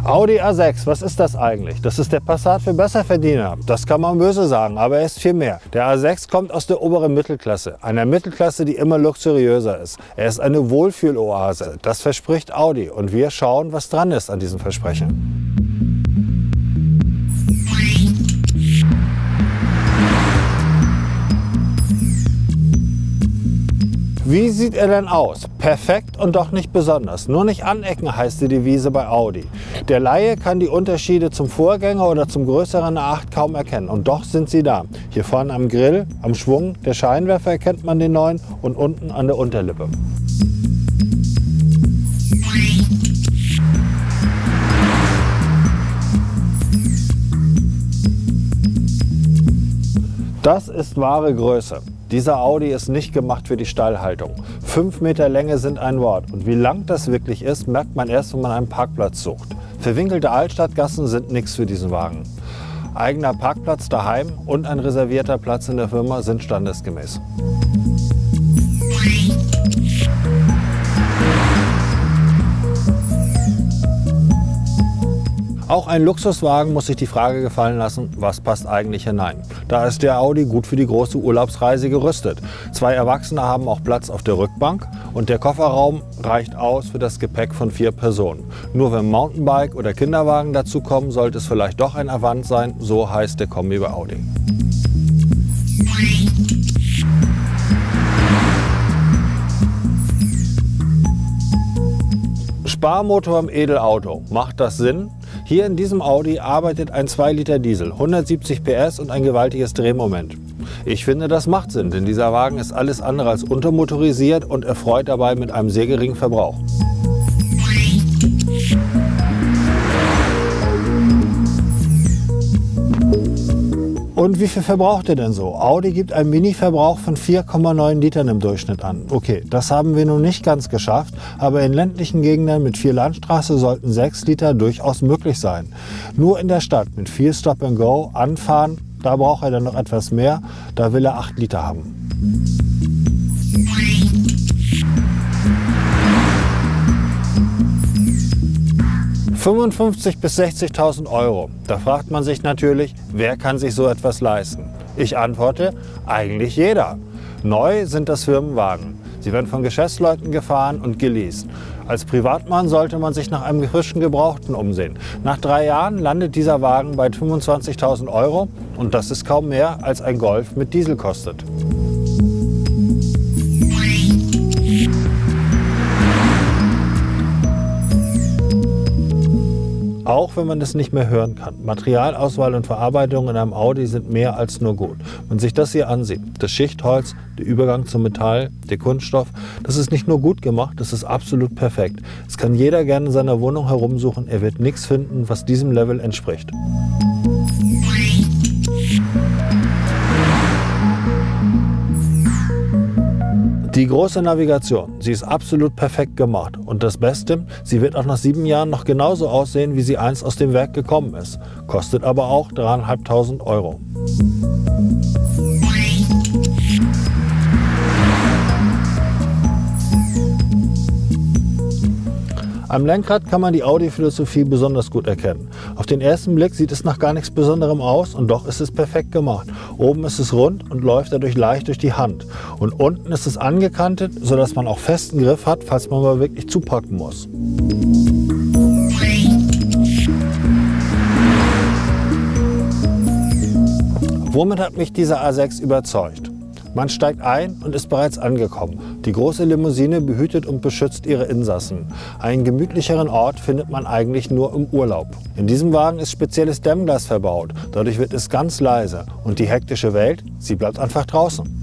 Audi A6, was ist das eigentlich? Das ist der Passat für Besserverdiener. Das kann man böse sagen, aber er ist viel mehr. Der A6 kommt aus der oberen Mittelklasse, einer Mittelklasse, die immer luxuriöser ist. Er ist eine Wohlfühloase. Das verspricht Audi und wir schauen, was dran ist an diesem Versprechen. Wie sieht er denn aus? Perfekt und doch nicht besonders. Nur nicht anecken heißt die Devise bei Audi. Der Laie kann die Unterschiede zum Vorgänger oder zum größeren A8 kaum erkennen. Und doch sind sie da. Hier vorne am Grill, am Schwung der Scheinwerfer erkennt man den neuen und unten an der Unterlippe. Das ist wahre Größe. Dieser Audi ist nicht gemacht für die Stallhaltung. 5 Meter Länge sind ein Wort. Und wie lang das wirklich ist, merkt man erst, wenn man einen Parkplatz sucht. Verwinkelte Altstadtgassen sind nichts für diesen Wagen. Eigener Parkplatz daheim und ein reservierter Platz in der Firma sind standesgemäß. Auch ein Luxuswagen muss sich die Frage gefallen lassen, was passt eigentlich hinein. Da ist der Audi gut für die große Urlaubsreise gerüstet. 2 Erwachsene haben auch Platz auf der Rückbank und der Kofferraum reicht aus für das Gepäck von 4 Personen. Nur wenn Mountainbike oder Kinderwagen dazukommen, sollte es vielleicht doch ein Avant sein, so heißt der Kombi bei Audi. Sparmotor im Edelauto, macht das Sinn? Hier in diesem Audi arbeitet ein 2 Liter Diesel, 170 PS und ein gewaltiges Drehmoment. Ich finde, das macht Sinn, denn dieser Wagen ist alles andere als untermotorisiert und erfreut dabei mit einem sehr geringen Verbrauch. Und wie viel verbraucht er denn so? Audi gibt einen Mini-Verbrauch von 4,9 Litern im Durchschnitt an. Okay, das haben wir nun nicht ganz geschafft, aber in ländlichen Gegenden mit viel Landstraße sollten 6 Liter durchaus möglich sein. Nur in der Stadt mit viel Stop and Go, anfahren, da braucht er dann noch etwas mehr, da will er 8 Liter haben. $55.000 bis 60.000 Euro. Da fragt man sich natürlich, wer kann sich so etwas leisten? Ich antworte, eigentlich jeder. Neu sind das Firmenwagen. Sie werden von Geschäftsleuten gefahren und geleast. Als Privatmann sollte man sich nach einem frischen Gebrauchten umsehen. Nach 3 Jahren landet dieser Wagen bei 25.000 Euro und das ist kaum mehr, als ein Golf mit Diesel kostet. Auch wenn man es nicht mehr hören kann. Materialauswahl und Verarbeitung in einem Audi sind mehr als nur gut. Wenn sich das hier ansieht, das Schichtholz, der Übergang zum Metall, der Kunststoff, das ist nicht nur gut gemacht, das ist absolut perfekt. Es kann jeder gerne in seiner Wohnung herumsuchen, er wird nichts finden, was diesem Level entspricht. Die große Navigation, sie ist absolut perfekt gemacht und das Beste, sie wird auch nach 7 Jahren noch genauso aussehen, wie sie einst aus dem Werk gekommen ist. Kostet aber auch 3.500 Euro. Am Lenkrad kann man die Audi-Philosophie besonders gut erkennen. Auf den ersten Blick sieht es nach gar nichts Besonderem aus und doch ist es perfekt gemacht. Oben ist es rund und läuft dadurch leicht durch die Hand. Und unten ist es angekantet, sodass man auch festen Griff hat, falls man mal wirklich zupacken muss. Womit hat mich dieser A6 überzeugt? Man steigt ein und ist bereits angekommen. Die große Limousine behütet und beschützt ihre Insassen. Einen gemütlicheren Ort findet man eigentlich nur im Urlaub. In diesem Wagen ist spezielles Dämmglas verbaut. Dadurch wird es ganz leise. Und die hektische Welt, sie bleibt einfach draußen.